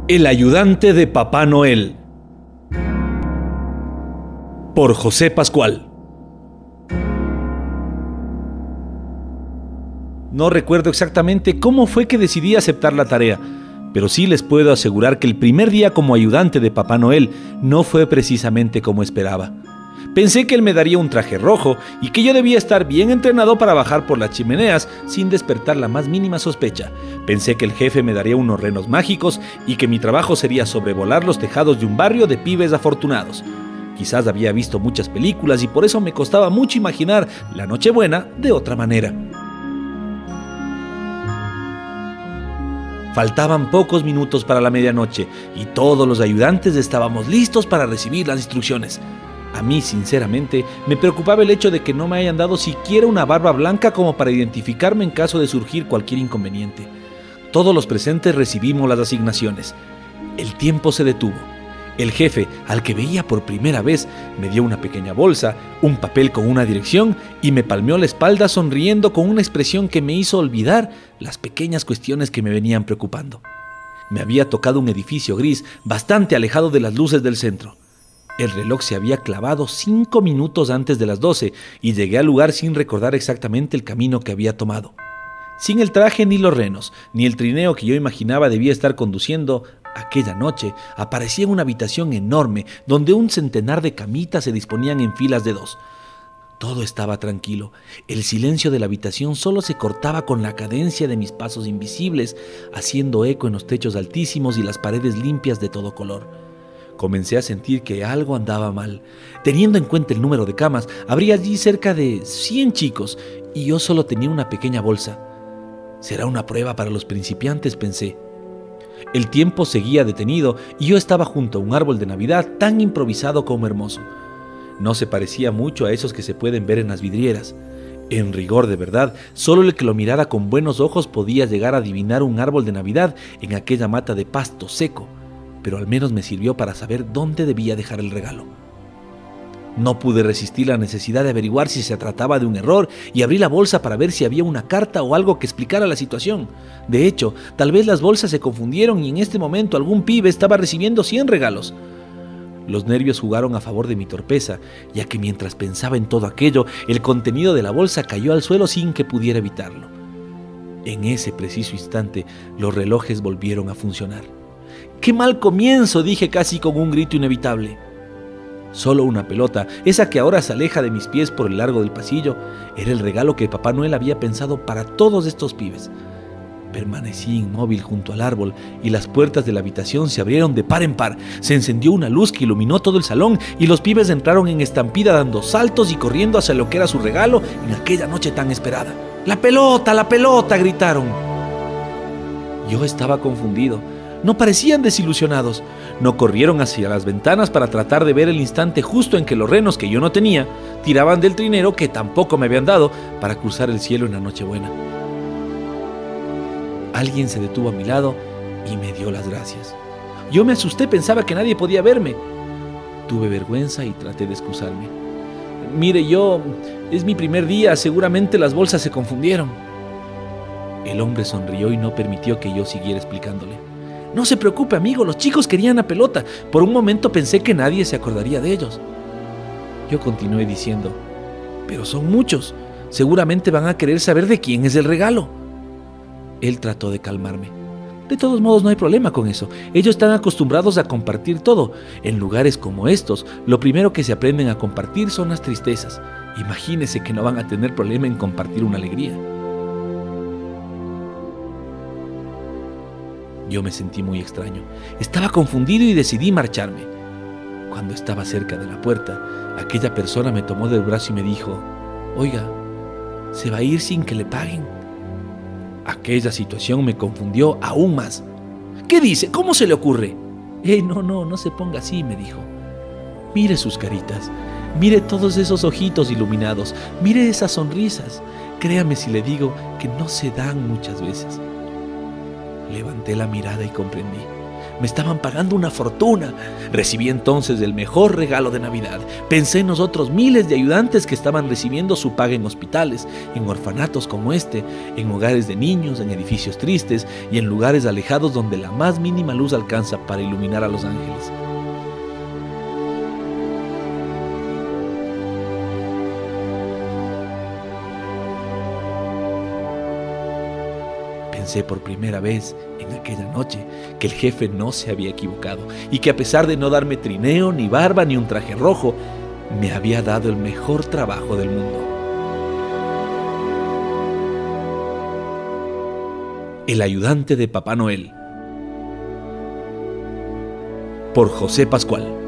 El ayudante de Papá Noel, por José Pascual. No recuerdo exactamente cómo fue que decidí aceptar la tarea, pero sí les puedo asegurar que el primer día como ayudante de Papá Noel no fue precisamente como esperaba. Pensé que él me daría un traje rojo y que yo debía estar bien entrenado para bajar por las chimeneas sin despertar la más mínima sospecha. Pensé que el jefe me daría unos renos mágicos y que mi trabajo sería sobrevolar los tejados de un barrio de pibes afortunados. Quizás había visto muchas películas y por eso me costaba mucho imaginar la Nochebuena de otra manera. Faltaban pocos minutos para la medianoche y todos los ayudantes estábamos listos para recibir las instrucciones. A mí, sinceramente, me preocupaba el hecho de que no me hayan dado siquiera una barba blanca como para identificarme en caso de surgir cualquier inconveniente. Todos los presentes recibimos las asignaciones. El tiempo se detuvo. El jefe, al que veía por primera vez, me dio una pequeña bolsa, un papel con una dirección y me palmeó la espalda sonriendo con una expresión que me hizo olvidar las pequeñas cuestiones que me venían preocupando. Me había tocado un edificio gris bastante alejado de las luces del centro. El reloj se había clavado 5 minutos antes de las 12 y llegué al lugar sin recordar exactamente el camino que había tomado. Sin el traje ni los renos, ni el trineo que yo imaginaba debía estar conduciendo, aquella noche aparecía una habitación enorme donde un centenar de camitas se disponían en filas de 2. Todo estaba tranquilo. El silencio de la habitación solo se cortaba con la cadencia de mis pasos invisibles, haciendo eco en los techos altísimos y las paredes limpias de todo color. Comencé a sentir que algo andaba mal. Teniendo en cuenta el número de camas, habría allí cerca de 100 chicos y yo solo tenía una pequeña bolsa. Será una prueba para los principiantes, pensé. El tiempo seguía detenido y yo estaba junto a un árbol de Navidad tan improvisado como hermoso. No se parecía mucho a esos que se pueden ver en las vidrieras. En rigor de verdad, solo el que lo mirara con buenos ojos podía llegar a adivinar un árbol de Navidad en aquella mata de pasto seco, pero al menos me sirvió para saber dónde debía dejar el regalo. No pude resistir la necesidad de averiguar si se trataba de un error y abrí la bolsa para ver si había una carta o algo que explicara la situación. De hecho, tal vez las bolsas se confundieron y en este momento algún pibe estaba recibiendo 100 regalos. Los nervios jugaron a favor de mi torpeza, ya que mientras pensaba en todo aquello, el contenido de la bolsa cayó al suelo sin que pudiera evitarlo. En ese preciso instante, los relojes volvieron a funcionar. ¡Qué mal comienzo!, dije casi con un grito inevitable. Solo una pelota, esa que ahora se aleja de mis pies por el largo del pasillo, era el regalo que Papá Noel había pensado para todos estos pibes. Permanecí inmóvil junto al árbol y las puertas de la habitación se abrieron de par en par. Se encendió una luz que iluminó todo el salón y los pibes entraron en estampida dando saltos y corriendo hacia lo que era su regalo en aquella noche tan esperada. ¡La pelota! ¡La pelota!, gritaron. Yo estaba confundido. No parecían desilusionados. No corrieron hacia las ventanas para tratar de ver el instante justo en que los renos que yo no tenía tiraban del trinero que tampoco me habían dado para cruzar el cielo en la Nochebuena. Alguien se detuvo a mi lado y me dio las gracias. Yo me asusté, pensaba que nadie podía verme. Tuve vergüenza y traté de excusarme. Mire, es mi primer día, seguramente las bolsas se confundieron. El hombre sonrió y no permitió que yo siguiera explicándole. No se preocupe, amigo, los chicos querían la pelota. Por un momento pensé que nadie se acordaría de ellos. Yo continué diciendo, pero son muchos, seguramente van a querer saber de quién es el regalo. Él trató de calmarme. De todos modos, no hay problema con eso. Ellos están acostumbrados a compartir todo. En lugares como estos, lo primero que se aprenden a compartir son las tristezas. Imagínense que no van a tener problema en compartir una alegría. Yo me sentí muy extraño. Estaba confundido y decidí marcharme. Cuando estaba cerca de la puerta, aquella persona me tomó del brazo y me dijo, «Oiga, ¿se va a ir sin que le paguen?». Aquella situación me confundió aún más. «¿Qué dice? ¿Cómo se le ocurre?». No se ponga así», me dijo. «Mire sus caritas, mire todos esos ojitos iluminados, mire esas sonrisas. Créame si le digo que no se dan muchas veces». Levanté la mirada y comprendí. Me estaban pagando una fortuna. Recibí entonces el mejor regalo de Navidad. Pensé en nosotros miles de ayudantes que estaban recibiendo su paga en hospitales, en orfanatos como este, en hogares de niños, en edificios tristes y en lugares alejados donde la más mínima luz alcanza para iluminar a los ángeles. Pensé por primera vez en aquella noche que el jefe no se había equivocado y que a pesar de no darme trineo, ni barba, ni un traje rojo, me había dado el mejor trabajo del mundo. El ayudante de Papá Noel, por José Pascual.